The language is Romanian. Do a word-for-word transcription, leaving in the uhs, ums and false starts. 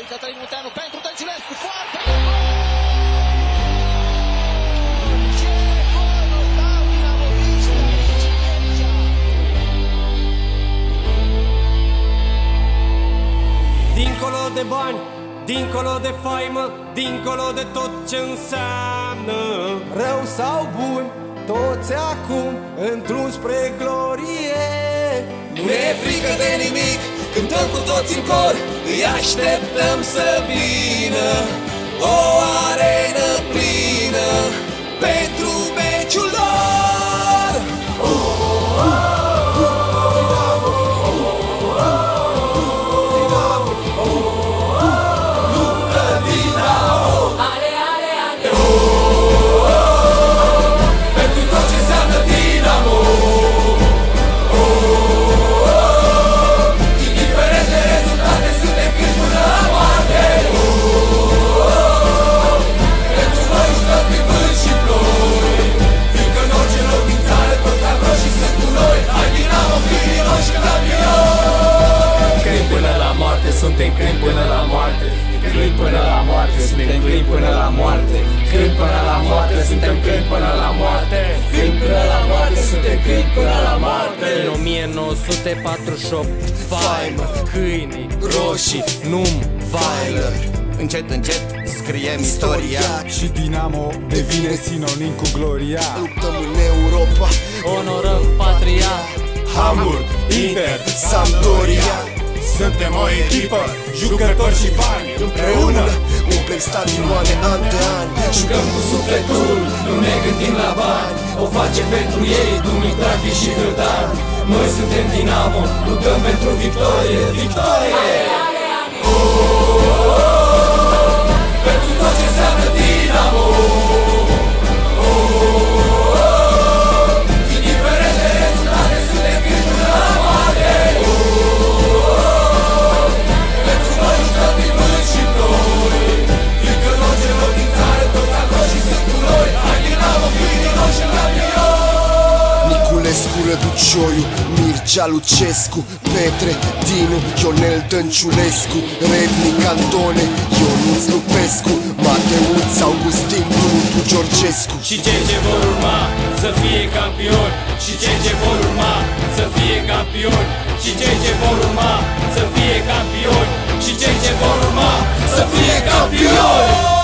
Cătălin Munteanu pentru Dăncilescu, foarte dincolo de bani, dincolo de faimă, dincolo de tot ce înseamnă rău sau bun, toți acum într-un spre glorie. Nu ne e frică de nimic, cântăm cu toți în cor, îi așteptăm să vină o arenă plină pentru meciul lor. Ale, ale, ale. Pentru tot ce înseamnă Dinamo, indiferent de rezultate, suntem cât până la moarte. Pentru noi jucăm prin vânt și ploi, fiindcă în orice loc din țară toți amroșii sunt cu noi. Hai Dinamo, câinii noștri campioni. Câini până la moarte, suntem câini până la moarte. Câini până la moarte, suntem câini până la moarte. Câini până la moarte, suntem câini până la moarte. Câini până la moarte, suntem câini până la moarte. În o mie nouă sute patruzeci și opt, faimă, câinii roșii, num, Weiler. Încet, încet scriem istoria și Dinamo devine sinonim cu gloria. Luptăm în Europa, Onorăm patria, Hamburg, Inter, Sampdoria. suntem o echipă, jucători și bani. Împreună umplem stadioane an de an. Jucăm cu sufletul, nu ne gândim la bani. O facem pentru ei, Dumitrache și Hârdan. Noi suntem Dinamo, luptăm pentru victorie, victorie. Pentru tot ce înseamnă Dinamo, indiferent de rezultate, suntem câini până la moarte. Pentru noi jucăm prin vânt și ploi, fiindcă în orice loc din țară toți amroșii sunt cu noi. Hai Dinamo, câinii noștri campioni. Niculescu, Răducioiu, Mircea Lucescu, Petre, Dinu, Ionel Dănciulescu, Rednic Antone, Ionuț Lupescu, Mateuț Augustin, Brutu Georgescu. și cei ce vor urma să fie campioni, și cei ce vor urma să fie campioni, și cei ce vor urma să fie campioni, și cei ce vor urma să fie campioni.